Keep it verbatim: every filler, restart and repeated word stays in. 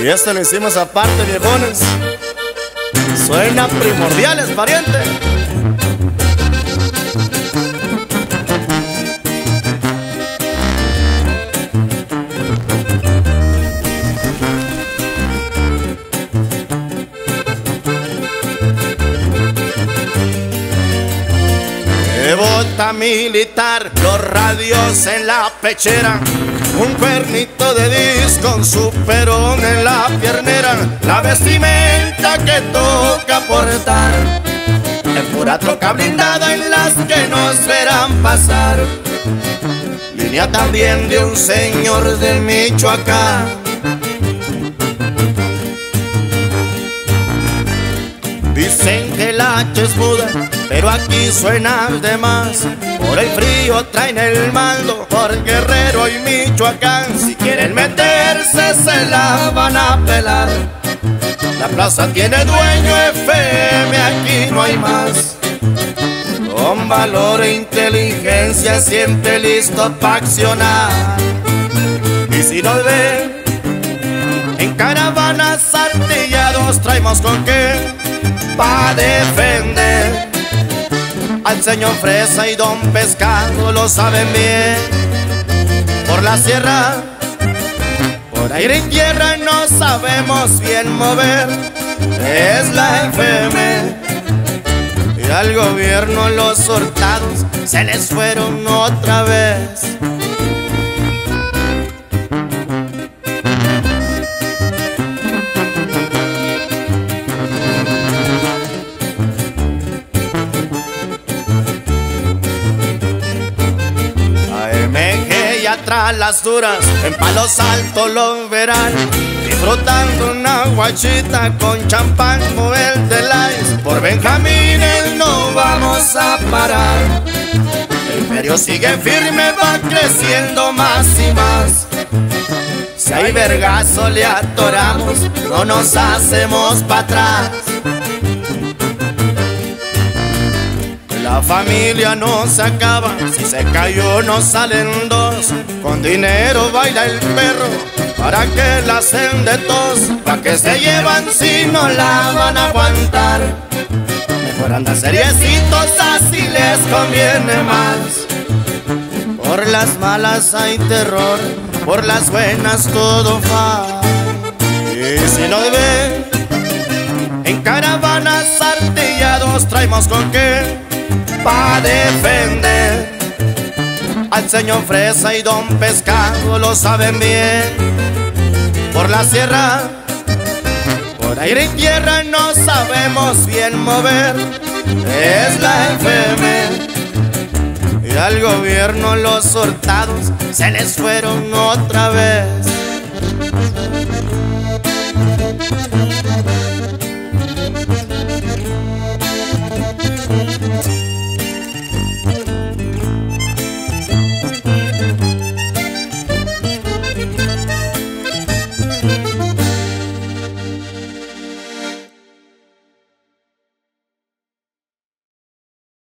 Y esto lo hicimos aparte, viejones. Suena Primordiales, pariente. De bota militar, los radios en la pechera, un cuernito de disco, un superón en la piernera, la vestimenta que toca portar, en pura troca blindada en las que nos verán pasar. Línea también de un señor de Michoacán. Dicen que la hacha es muda, pero aquí suena de más. Por el frío traen el mando, por Guerrero y Michoacán. Si quieren meterse se la van a pelar. La plaza tiene dueño F M, aquí no hay más. Con valor e inteligencia siempre listo pa' accionar. Y si nos ven en caravanas artillados, traemos con qué pa' defender al señor Fresa y Don Pescado, lo saben bien. Por la sierra, por aire y tierra no sabemos bien mover. Es la F M y al gobierno los hurtados se les fueron otra vez. Tras las duras, en Palos Altos lo verán, disfrutando una guachita con champán o el de Lice. Por Benjamines no vamos a parar, el imperio sigue firme, va creciendo más y más. Si hay vergazo le atoramos, no nos hacemos para atrás. La familia no se acaba, si se cayó no salen dos. Con dinero baila el perro, para que la hacen de tos. Pa' que se llevan si no la van a aguantar. Mejor anda seriecitos, así les conviene más. Por las malas hay terror, por las buenas todo va. Y si nos ven en caravanas artillados, traemos con qué pa' defender al señor Fresa y Don Pescado, lo saben bien. Por la sierra, por aire y tierra no sabemos bien mover. Es la F M y al gobierno los hurtados se les fueron otra vez.